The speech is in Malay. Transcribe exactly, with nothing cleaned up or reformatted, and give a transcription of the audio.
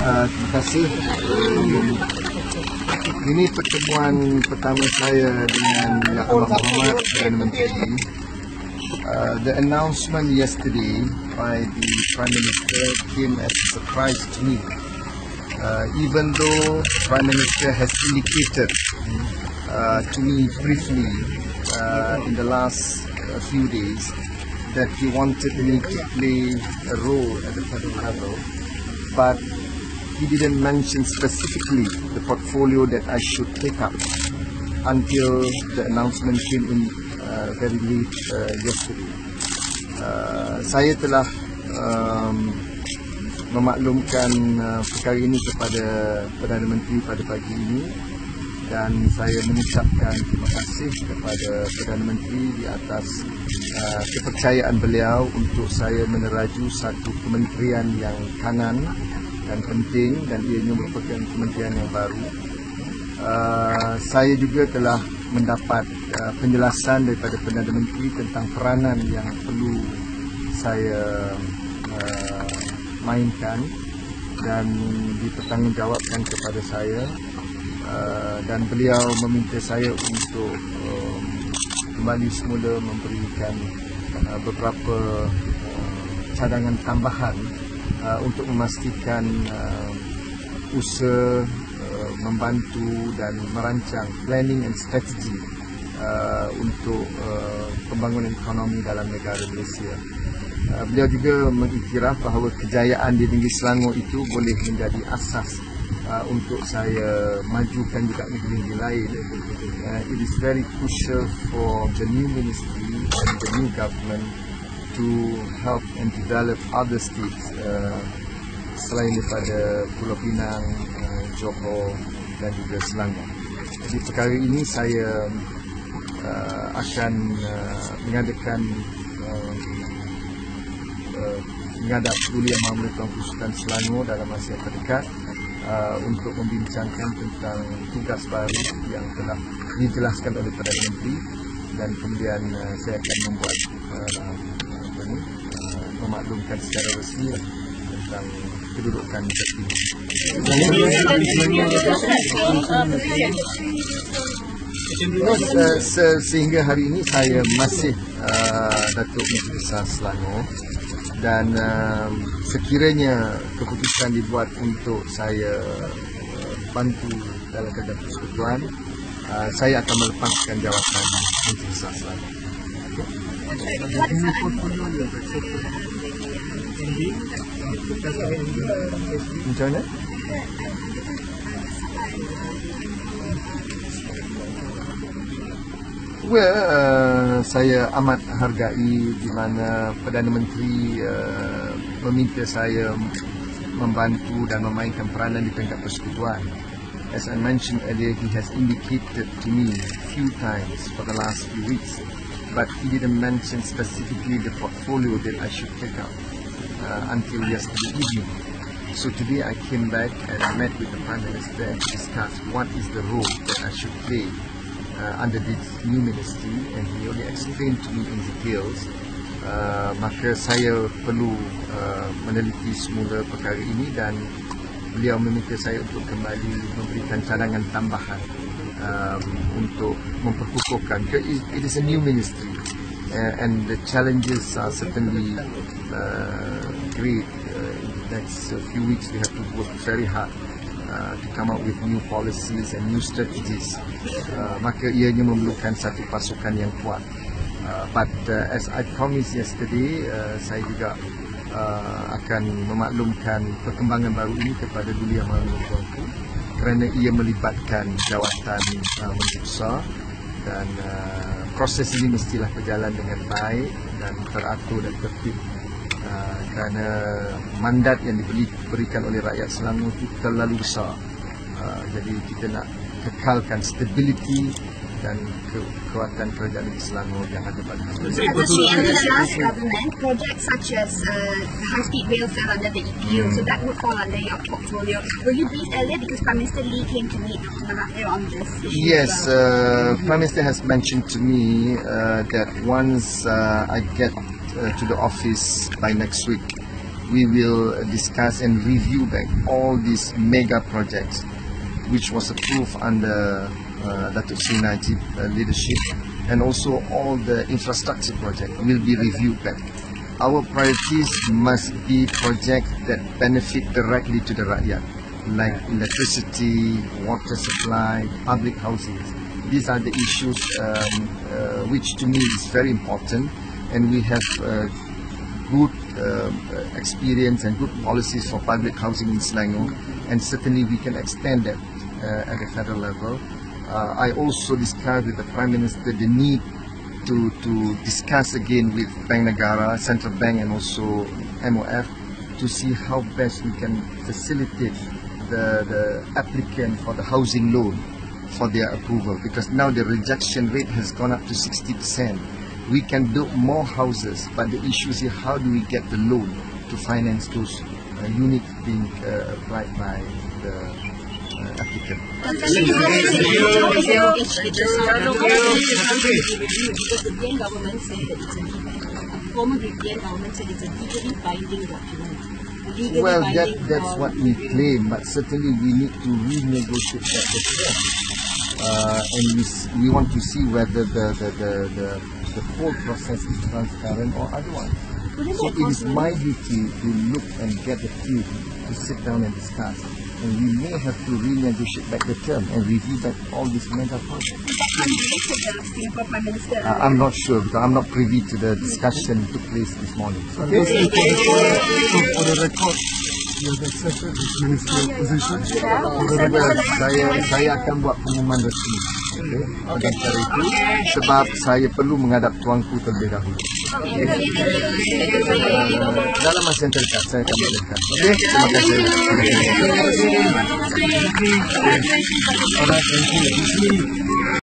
Uh, terima kasih. Um, ini pertemuan pertama saya dengan Yang Amat Berhormat Perdana Menteri. Uh, the announcement yesterday by the Prime Minister came as a surprise to me. Uh, even though Prime Minister has indicated uh, to me briefly uh, in the last uh, few days that he wanted me to play a role at the federal level, but he didn't mention specifically the portfolio that I should take up until the announcement came in uh, very late uh, yesterday. Uh, saya telah um, memaklumkan uh, perkara ini kepada Perdana Menteri pada pagi ini, dan saya mengucapkan terima kasih kepada Perdana Menteri di atas uh, kepercayaan beliau untuk saya meneraju satu kementerian yang kanan dan penting, dan ianya merupakan kementerian yang baru. Uh, saya juga telah mendapat uh, penjelasan daripada Perdana Menteri tentang peranan yang perlu saya uh, mainkan dan dipertanggungjawabkan kepada saya, uh, dan beliau meminta saya untuk um, kembali semula memberikan uh, beberapa uh, cadangan tambahan uh, untuk memastikan uh, usaha uh, membantu dan merancang planning and strategy uh, untuk uh, pembangunan ekonomi dalam negara Malaysia. Uh, beliau juga mengiktiraf bahawa kejayaan di negeri Selangor itu boleh menjadi asas uh, untuk saya majukan juga negeri-negeri lain. Uh, it is very crucial for the new ministry and the new government to help and develop other states uh, selain daripada Pulau Pinang, uh, Johor dan juga Selangor. Jadi perkara ini saya uh, akan uh, mengadakan uh, Uh, menghadap Duli Yang Maha Mulia Tuan Ku Sultan Selangor dalam masa yang terdekat uh, untuk membincangkan tentang tugas baru yang telah dijelaskan oleh Perdana Menteri, dan kemudian uh, saya akan membuat uh, apa ni, uh, memaklumkan secara rasmi tentang kedudukan tertinggi. Se sehingga hari ini saya masih uh, Datuk Menteri Besar Selangor, dan uh, sekiranya keputusan dibuat untuk saya uh, bantu dalam keadaan persekutuan, uh, saya akan melepaskan jawatan Menteri Besar Selangor. Macam mana? Well, uh, saya amat hargai di mana Perdana Menteri uh, meminta saya membantu dan memainkan peranan di peringkat persekutuan. As I mentioned earlier, he has indicated to me a few times for the last few weeks, but he didn't mention specifically the portfolio that I should take up uh, until yesterday evening. So today I came back and met with the Prime Minister and discussed what is the role that I should play Uh, under this new ministry, and he only explained to me in details. Uh, maka saya perlu uh, meneliti semula perkara ini, dan beliau meminta saya untuk kembali memberikan cadangan tambahan um, untuk memperkukuhkan. It, it is a new ministry uh, and the challenges are certainly uh, great. Uh, in the next uh, few weeks we have to work very hard Uh, to come up with new policies and new strategies. Uh, maka ianya memerlukan satu pasukan yang kuat. Uh, but uh, as I promised yesterday, uh, saya juga uh, akan memaklumkan perkembangan baru ini kepada Duli Yang Maha Mulia Tuan Ku, kerana ia melibatkan jawatan uh, Menteri Besar, dan uh, proses ini mestilah berjalan dengan baik dan teratur dan tertib. Uh, kerana mandat yang diberikan oleh rakyat Selangor itu terlalu besar. Uh, jadi kita nak kekalkan stability dan kekuatan kerajaan di Selangor yang ada pada kita. Especially under the last government, projects such as uh, high-speed rail fell under the E P U, hmm. so that would fall under your portfolio. Will you brief earlier, because Prime Minister Lee came to meet Doctor Mahathir on this issue? Yes, uh, Prime Minister has mentioned to me uh, that once uh, I get uh, to the office by next week, we will discuss and review back all these mega projects which was approved under uh, Datuk Seri Najib uh, leadership, and also all the infrastructure projects will be reviewed back. Our priorities must be projects that benefit directly to the rakyat, like electricity, water supply, public housing. These are the issues um, uh, which to me is very important, and we have uh, good uh, experience and good policies for public housing in Selangor, and certainly we can extend that uh, at the federal level. Uh, I also discussed with the Prime Minister the need to, to discuss again with Bank Negara, Central Bank, and also M O F to see how best we can facilitate the, the applicant for the housing loan for their approval, because now the rejection rate has gone up to sixty percent. We can build more houses, but the issue is here, how do we get the loan to finance those uh, units being uh, applied by the uh, applicant. Because the D N government said that it's a legally, former D N government said it's a legally binding document. Legally Well, that, binding, that's uh, what we claim, but certainly we need to renegotiate that with them. Uh, and we, s- we want to see whether the, the, the, the, the whole process is transparent or otherwise. Wouldn't So that it is cause my duty to look and get the team to sit down and discuss. And we may have to renegotiate back the term and review back all these mega projects. the Singapore Prime Minister. Uh, I'm not sure because I'm not privy to the discussion that took place this morning. Okay? So for the record, you have accepted this ministerial position. For the Well, record, saya saya akan buat pengumuman resmi, okay, pada cara itu, sebab saya perlu menghadap tuanku terlebih dahulu. Okay. Dalam masa yang terdekat saya akan berdekat. Okey, terima kasih. alright, thank you.